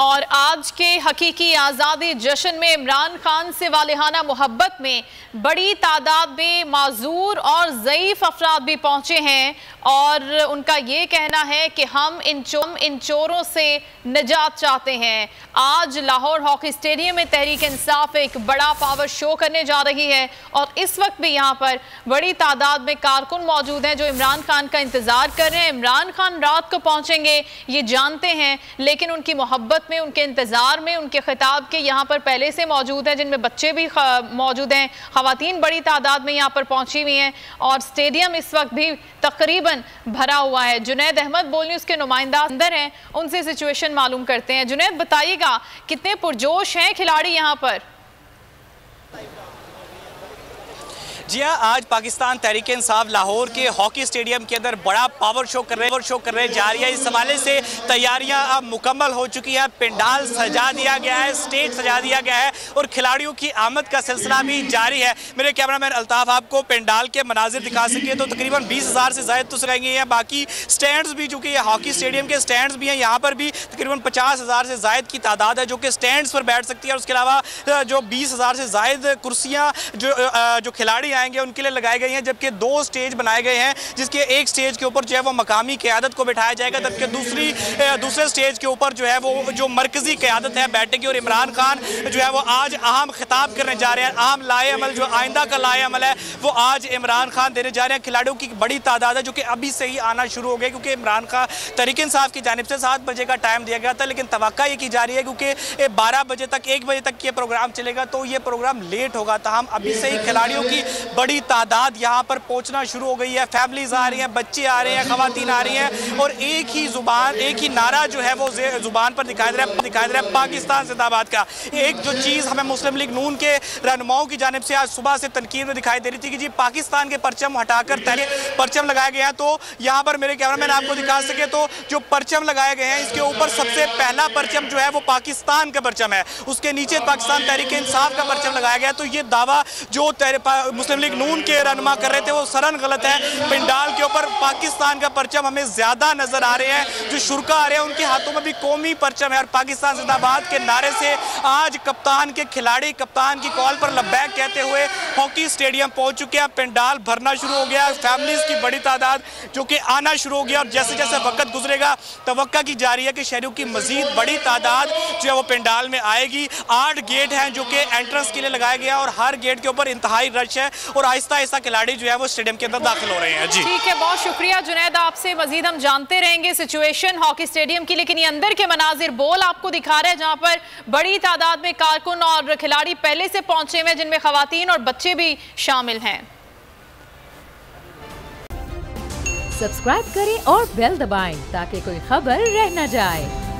और आज के हकीकी आज़ादी जश्न में इमरान खान से वालिहाना मोहब्बत में बड़ी तादाद में माजूर और ज़ईफ़ अफराद भी पहुँचे हैं और उनका ये कहना है कि हम इन चोरों से निजात चाहते हैं। आज लाहौर हॉकी स्टेडियम में तहरीक इंसाफ एक बड़ा पावर शो करने जा रही है और इस वक्त भी यहाँ पर बड़ी तादाद में कारकुन मौजूद हैं जो इमरान खान का इंतज़ार कर रहे हैं। इमरान खान रात को पहुँचेंगे ये जानते हैं, लेकिन उनकी मोहब्बत में, उनके इंतज़ार में, उनके खिताब के यहाँ पर पहले से मौजूद हैं, जिनमें बच्चे भी मौजूद हैं, ख़वातीन बड़ी तादाद में यहाँ पर पहुँची हुई हैं और स्टेडियम इस वक्त भी तकरीबन भरा हुआ है। जुनैद अहमद बोल न्यूज़ के नुमाइंदा अंदर हैं, उनसे सिचुएशन मालूम करते हैं। जुनैद, बताइएगा कितने पुरजोश हैं खिलाड़ी यहाँ पर? जी हाँ, आज पाकिस्तान तहरीक इंसाफ लाहौर के हॉकी स्टेडियम के अंदर बड़ा पावर शो करने जा रही है। इस हवाले से तैयारियां अब मुकम्मल हो चुकी है। पंडाल सजा दिया गया है, स्टेज सजा दिया गया है और खिलाड़ियों की आमद का सिलसिला भी जारी है। मेरे कैमरामैन अल्ताफ आपको पंडाल के मनाजिर दिखा सके तो तकरीबन 20,000 से ज़ायद तो सजाएंगे हैं। बाकी स्टैंड्स भी, चूँकि हॉकी स्टेडियम के स्टैंड्स भी हैं, यहाँ पर भी तकरीबन 50,000 से ज़ायद की तादाद है जो कि स्टैंड्स पर बैठ सकती है। उसके अलावा जो 20,000 से ज़ायद कुर्सियाँ जो खिलाड़ी आएंगे उनके लिए लगाई गई हैं, जबकि 2 स्टेज बनाए गए हैं, जिसके एक स्टेज के ऊपर जो है वो मकामी क़यादत को बिठाया जाएगा, जबकि दूसरे स्टेज के ऊपर जो है वो जो मरकज़ी क़यादत है बैठेगी और इमरान खान जो है वो आज अहम खिताब करने जा रहे हैं। अहम लाए अमल, जो आइंदा का लाए अमल है, वो आज इमरान खान देने जा रहे हैं। खिलाड़ियों की बड़ी तादाद है जो कि अभी से ही आना शुरू हो गई, क्योंकि इमरान खान तहरीक इंसाफ की जानिब से 7 बजे का टाइम दिया गया था, लेकिन तवक्का ये की जा रही है क्योंकि 12 बजे तक, 1 बजे तक ये प्रोग्राम चलेगा तो ये प्रोग्राम लेट होगा। तमाम अभी से ही खिलाड़ियों की बड़ी तादाद यहाँ पर पहुँचना शुरू हो गई है। फैमिलीज आ रही हैं, बच्चे आ रहे हैं, खवातीन आ रही हैं और एक ही जुबान, एक ही नारा जो है वो जुबान पर दिखाई दे रहा है, पाकिस्तान जिंदाबाद का। एक जो चीज़ हमें मुस्लिम लीग नून के रहनुमाओं की जानिब से आज सुबह से तनकीद में दिखाई दे रही थी कि जी पाकिस्तान के परचम हटाकर परचम लगाए गए हैं, तो यहाँ पर मेरे कैमरामैन आपको दिखा सके तो जो परचम लगाए गए हैं इसके ऊपर सबसे पहला परचम जो है वो पाकिस्तान का परचम है, उसके नीचे पाकिस्तान तहरीक इंसाफ का परचम लगाया गया। तो ये दावा जो मुस्लिम लीग नून के रहनुमा कर रहे थे वो सरन गलत है। पंडाल के ऊपर पाकिस्तान का परचम हमें ज्यादा नजर आ रहे हैं। जो शुरका आ रहे हैं उनके हाथों में भी कौमी परचम है और पाकिस्तान जिंदाबाद के नारे से आज कप्तान के खिलाड़ी कप्तान की कॉल पर लब्बैक कहते हुए हॉकी स्टेडियम पहुंच चुके हैं। पंडाल भरना शुरू हो गया, फैमिलीज की बड़ी तादाद जो कि आना शुरू हो गया और जैसे जैसे वक्त गुजरेगा तवक्का की जा रही है कि शहरियों की मजीद बड़ी तादाद जो है वो पंडाल में आएगी। 8 गेट हैं जो कि एंट्रेंस के लिए लगाया गया और हर गेट के ऊपर इंतहाई रश है और आहिस्ता आहिस्ता खिलाड़ी जो है वो स्टेडियम के अंदर दाखिल हो रहे हैं। जी ठीक है, बहुत शुक्रिया जुनैद, आपसे मजीद हम जानते रहेंगे सिचुएशन हॉकी स्टेडियम की। लेकिन ये अंदर के मनाजिर बोल आपको दिखा रहे हैं जहां पर बड़ी तादाद में कारकुन और खिलाड़ी पहले से पहुंचे हुए, जिनमें खवातीन और बच्चे भी शामिल हैं। सब्सक्राइब करें और बेल दबाएं ताकि कोई खबर रह न जाए।